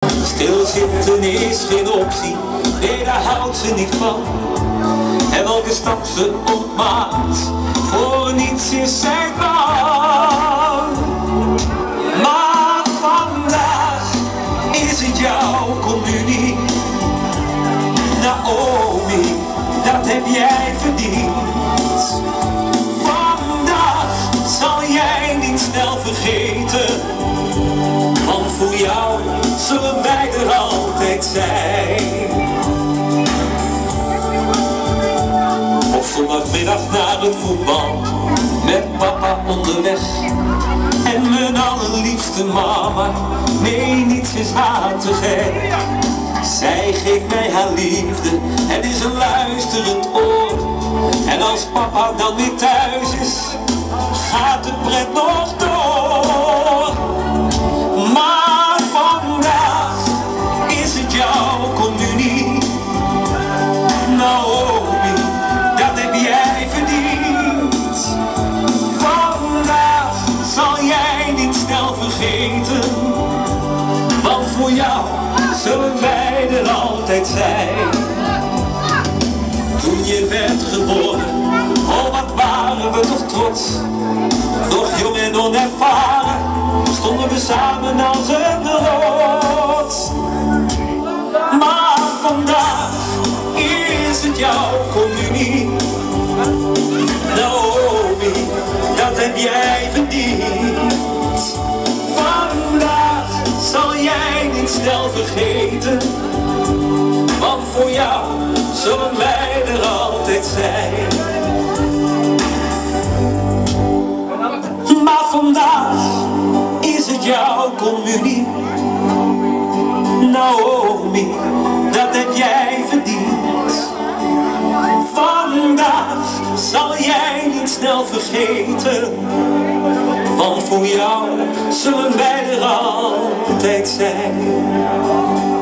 Stilzitten is geen optie, nee daar houdt ze niet van. En welke stap ze ook maakt, voor niets is zij bang. Maar vandaag is het jouw communie. Naomi, dat heb jij verdiend. Vandaag zal jij niet snel vergeten, want voor jou zullen wij er altijd zijn. Op zondagmiddag naar het voetbal, met papa onderweg. En mijn allerliefste mama, nee niets is haar te gek. Zij geeft mij haar liefde en is een luisterend oor. En als papa dan weer thuis is, gaat de pret nog door. Maar vandaag is het jouw communie. Naomi, dat heb jij verdiend. Vandaag zal jij niet snel vergeten, want voor jou zullen wij er altijd zijn. Toen je werd geboren, oh wat waren we toch trots. Nog jong en onervaren, stonden we samen als een rots. Maar vandaag is het jouw communie. Naomi, dat heb jij verdiend. Vandaag zal jij niet snel vergeten, want voor jou zullen wij er altijd zijn. Maar vandaag is het jouw communie. Naomi, dat heb jij verdiend. Vandaag zal jij niet snel vergeten, want voor jou zullen wij er altijd zijn.